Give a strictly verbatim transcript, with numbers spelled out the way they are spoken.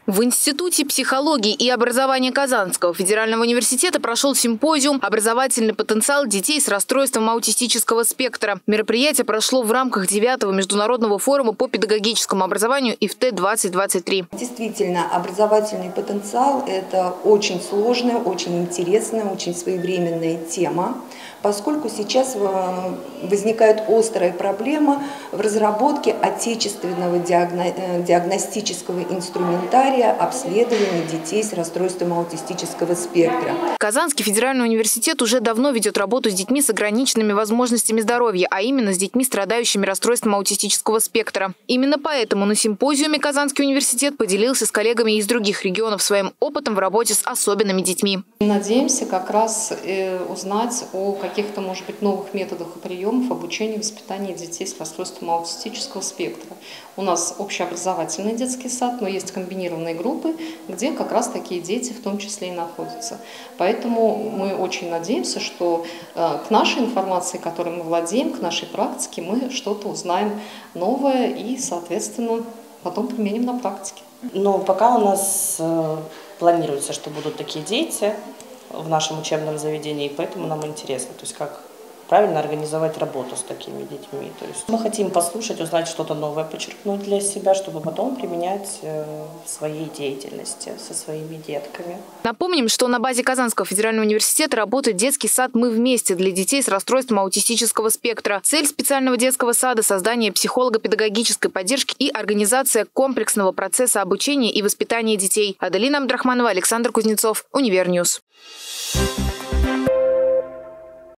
В Институте психологии и образования Казанского федерального университета прошел симпозиум «Образовательный потенциал детей с расстройством аутистического спектра». Мероприятие прошло в рамках девятого международного форума по педагогическому образованию ИФТ двадцать двадцать три. Действительно, образовательный потенциал – это очень сложная, очень интересная, очень своевременная тема, поскольку сейчас возникает острая проблема в разработке отечественного диагностического инструментария обследования детей с расстройством аутистического спектра. Казанский федеральный университет уже давно ведет работу с детьми с ограниченными возможностями здоровья, а именно с детьми, страдающими расстройством аутистического спектра. Именно поэтому на симпозиуме Казанский университет поделился с коллегами из других регионов своим опытом в работе с особенными детьми. Надеемся как раз узнать о каких-то, может быть, новых методах и приемах обучения и воспитания детей с расстройством аутистического спектра. У нас общеобразовательный детский сад, но есть комбинированные группы, где как раз такие дети в том числе и находятся. Поэтому мы очень надеемся, что к нашей информации, которой мы владеем, к нашей практике, мы что-то узнаем новое и, соответственно, потом применим на практике. Но пока у нас планируется, что будут такие дети в нашем учебном заведении, поэтому нам интересно, то есть как правильно организовать работу с такими детьми. То есть мы хотим послушать, узнать что-то новое, подчеркнуть для себя, чтобы потом применять в своей деятельности со своими детками. Напомним, что на базе Казанского федерального университета работает детский сад «Мы вместе» для детей с расстройством аутистического спектра. Цель специального детского сада – создание психолого-педагогической поддержки и организация комплексного процесса обучения и воспитания детей. Аделина Абдрахманова, Александр Кузнецов, Универньюз.